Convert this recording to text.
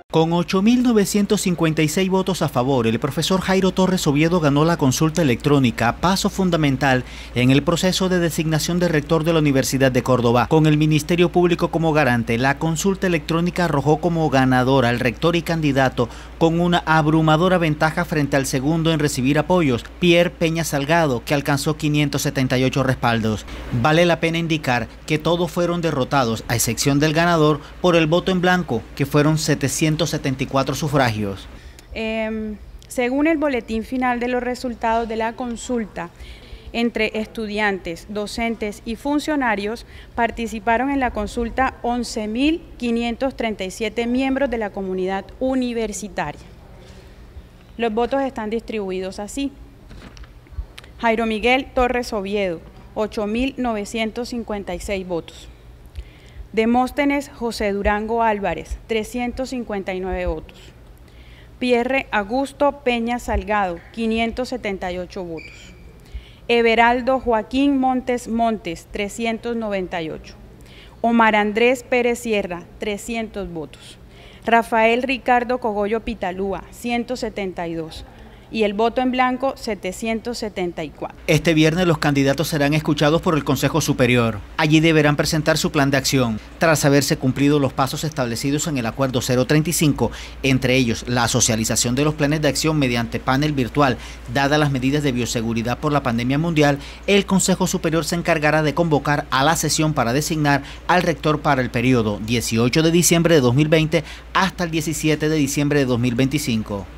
Con 8.956 votos a favor, el profesor Jairo Torres Oviedo ganó la consulta electrónica, paso fundamental en el proceso de designación de rector de la Universidad de Córdoba. Con el Ministerio Público como garante, la consulta electrónica arrojó como ganador al rector y candidato con una abrumadora ventaja frente al segundo en recibir apoyos, Pierre Peña Salgado, que alcanzó 578 respaldos. Vale la pena indicar que todos fueron derrotados, a excepción del ganador, por el voto en blanco, que fueron 774 sufragios. Según el boletín final de los resultados de la consulta, entre estudiantes, docentes y funcionarios participaron en la consulta 11.537 miembros de la comunidad universitaria. Los votos están distribuidos así: Jairo Miguel Torres Oviedo, 8.956 votos. Demóstenes José Durango Álvarez, 359 votos. Pierre Augusto Peña Salgado, 578 votos. Everaldo Joaquín Montes, 398. Omar Andrés Pérez Sierra, 300 votos. Rafael Ricardo Cogollo Pitalúa, 172. Y el voto en blanco, 774. Este viernes los candidatos serán escuchados por el Consejo Superior. Allí deberán presentar su plan de acción, tras haberse cumplido los pasos establecidos en el Acuerdo 035, entre ellos la socialización de los planes de acción mediante panel virtual. Dadas las medidas de bioseguridad por la pandemia mundial, el Consejo Superior se encargará de convocar a la sesión para designar al rector para el periodo 18 de diciembre de 2020 hasta el 17 de diciembre de 2025.